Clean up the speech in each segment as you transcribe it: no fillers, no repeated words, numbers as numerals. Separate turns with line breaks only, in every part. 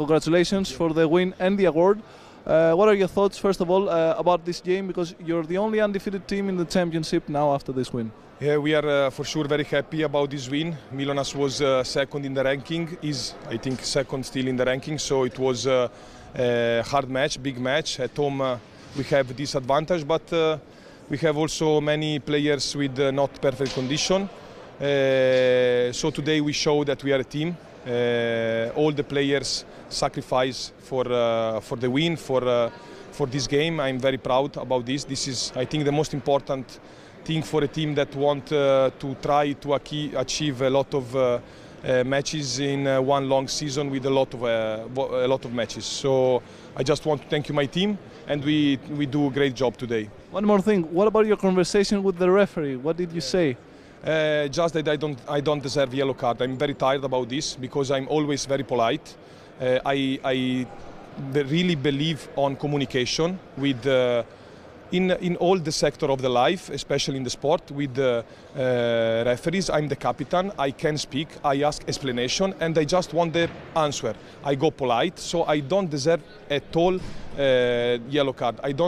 congratulations for the win and the award. What are your thoughts, first of all, about this game? Because you're the only undefeated team in the championship now after this win.
Yeah, we are for sure very happy about this win. Milonas was second in the ranking, is I think second still in the ranking, so it was a hard match, big match. At home we have this advantage, but we have also many players with not perfect condition. So today we show that we are a team. All the players sacrifice for the win, for this game. I'm very proud about this. This is, I think, the most important thing for a team that want to try to achieve a lot of matches in one long season with a lot of matches. So I just want to thank you, my team, and we do a great job today.
One more thing. What about your conversation with the referee? What did you say?
Just that I don't deserve yellow card. I'm very tired about this because I'm always very polite. I really believe on communication with in all the sector of the life, especially in the sport, with the referees. I'm the captain. I can speak. I ask explanation, and I just want the answer. I go polite, so I don't deserve at all yellow card. I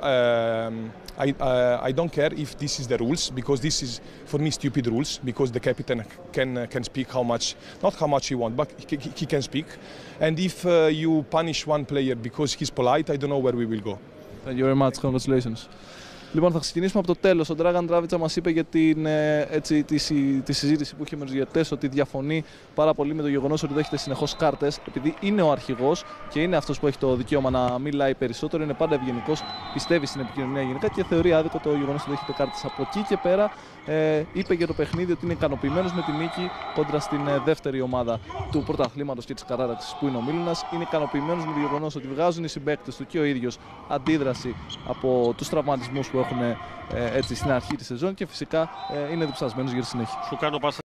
don't care if this is the rules, because this is for me stupid rules, because the captain can speak not how much he wants, but he can speak. And if you punish one player because he's polite, I don't know where we will go.
Thank you very much. Congratulations. Λοιπόν, θα ξεκινήσουμε από το τέλος. Ο Dragan Dravica μας είπε για τη συζήτηση που είχε με τους διαιτητές, ότι διαφωνεί πάρα πολύ με το γεγονός ότι δέχεται συνεχώς κάρτες, επειδή είναι ο αρχηγός και είναι αυτός που έχει το δικαίωμα να μιλάει περισσότερο. Είναι πάντα ευγενικός, πιστεύει στην επικοινωνία γενικά και θεωρεί άδικο το γεγονός ότι δέχεται κάρτες. Από εκεί και πέρα είπε για το παιχνίδι ότι είναι ικανοποιημένος με τη νίκη κόντρα στην δεύτερη ομάδα του πρωταθλήματος και της κατάταξης που είναι ο Μίλωνας. Είναι ικανοποιημένος με το γεγονός ότι βγάζουν οι συμπαίκτες του και ο ίδιος αντίδραση από τους τραυματισμούς που έχουν έτσι στην αρχή της σεζόν, και φυσικά είναι διψασμένος για τη συνέχεια.